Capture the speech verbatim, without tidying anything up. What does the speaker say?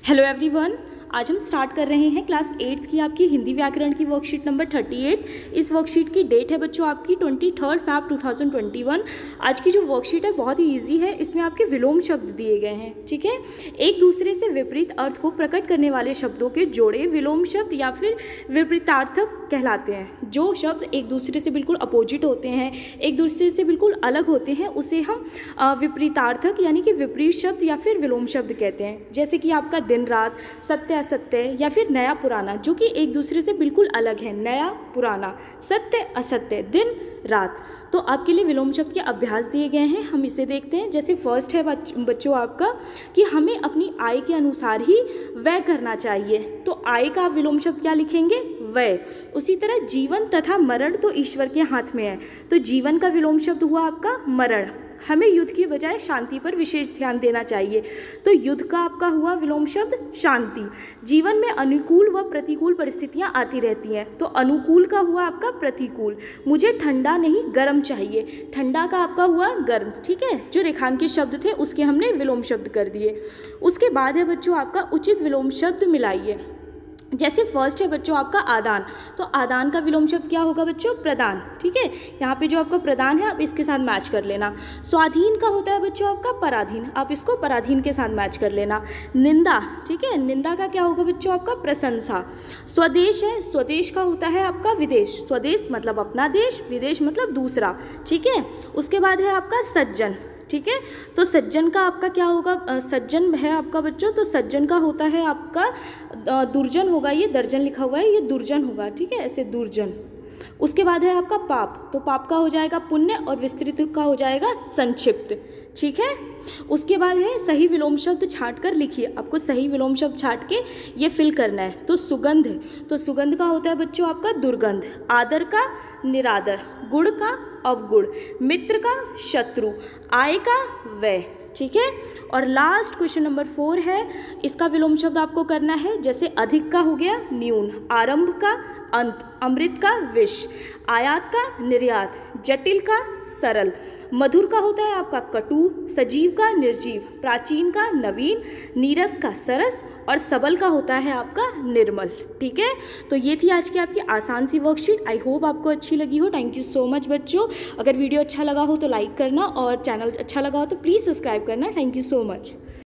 Hello everyone, आज हम start कर रहे हैं क्लास एट्थ की आपकी हिंदी व्याकरण की वर्कशीट नंबर थर्टी एट। इस वर्कशीट की डेट है बच्चों आपकी twenty third Feb two thousand twenty one. आज की जो वर्कशीट है बहुत ही इजी है, इसमें आपके विलोम शब्द दिए गए हैं। ठीक है, एक दूसरे से विपरीत अर्थ को प्रकट करने वाले शब्दों के जोड़े विलोम शब्द या फिर विपरीतार्थक कहलाते हैं। जो शब्द एक दूसरे से बिल्कुल अपोजिट होते हैं, एक दूसरे से बिल्कुल अलग होते हैं, उसे हम विपरीतार्थक यानी कि विपरीत शब्द या फिर विलोम शब्द कहते हैं। जैसे कि आपका दिन रात, सत्य असत्य या फिर नया पुराना, जो कि एक दूसरे से बिल्कुल अलग है। नया पुराना, सत्य असत्य, दिन रात। तो आपके लिए विलोम शब्द के अभ्यास दिए गए हैं, हम इसे देखते हैं। जैसे फर्स्ट है बच्चों आपका कि हमें अपनी आय के अनुसार ही व्यय करना चाहिए। तो आय का आप विलोम शब्द क्या लिखेंगे? व्यय। उसी तरह जीवन तथा मरण तो ईश्वर के हाथ में है, तो जीवन का विलोम शब्द हुआ आपका मरण। हमें युद्ध की बजाय शांति पर विशेष ध्यान देना चाहिए, तो युद्ध का आपका हुआ विलोम शब्द शांति। जीवन में अनुकूल व प्रतिकूल परिस्थितियां आती रहती हैं, तो अनुकूल का हुआ आपका प्रतिकूल। मुझे ठंडा नहीं गर्म चाहिए, ठंडा का आपका हुआ गर्म। ठीक है, जो रेखांकित शब्द थे उसके हमने विलोम शब्द कर दिए। उसके बाद है बच्चों आपका उचित विलोम शब्द मिलाइए। जैसे फर्स्ट है बच्चों आपका आदान, तो आदान का विलोम शब्द क्या होगा बच्चों? प्रदान। ठीक है, यहाँ पे जो आपका प्रदान है आप इसके साथ मैच कर लेना। स्वाधीन का होता है बच्चों आपका पराधीन, आप इसको पराधीन के साथ मैच कर लेना। निंदा, ठीक है, निंदा का क्या होगा बच्चों आपका? प्रशंसा। स्वदेश है, स्वदेश का होता है आपका विदेश। स्वदेश मतलब अपना देश, विदेश मतलब दूसरा। ठीक है, उसके बाद है आपका सज्जन। ठीक है, तो सज्जन का आपका क्या होगा? सज्जन है आपका बच्चों, तो सज्जन का होता है आपका दुर्जन होगा, ये दर्जन लिखा हुआ है, ये दुर्जन होगा। ठीक है, ऐसे दुर्जन। उसके बाद है आपका पाप, तो पाप का हो जाएगा पुण्य और विस्तृत का हो जाएगा संक्षिप्त। ठीक है, उसके बाद है सही विलोम शब्द छांट कर लिखिए। आपको सही विलोम शब्द छांट के ये फिल करना है। तो सुगंध, तो सुगंध का होता है बच्चों आपका दुर्गंध। आदर का निरादर, गुण का अवगुण, मित्र का शत्रु, आय का व्यय। ठीक है, और लास्ट क्वेश्चन नंबर फोर है, इसका विलोम शब्द आपको करना है। जैसे अधिक का हो गया न्यून, आरंभ का अंत, अमृत का विष, आयात का निर्यात, जटिल का सरल, मधुर का होता है आपका कटु, सजीव का निर्जीव, प्राचीन का नवीन, नीरस का सरस और सबल का होता है आपका निर्मल। ठीक है, तो ये थी आज की आपकी आसान सी वर्कशीट। आई होप आपको अच्छी लगी हो। थैंक यू सो मच बच्चों। अगर वीडियो अच्छा लगा हो तो लाइक करना, और चैनल अच्छा लगा हो तो प्लीज़ सब्सक्राइब करना। Thank you so much.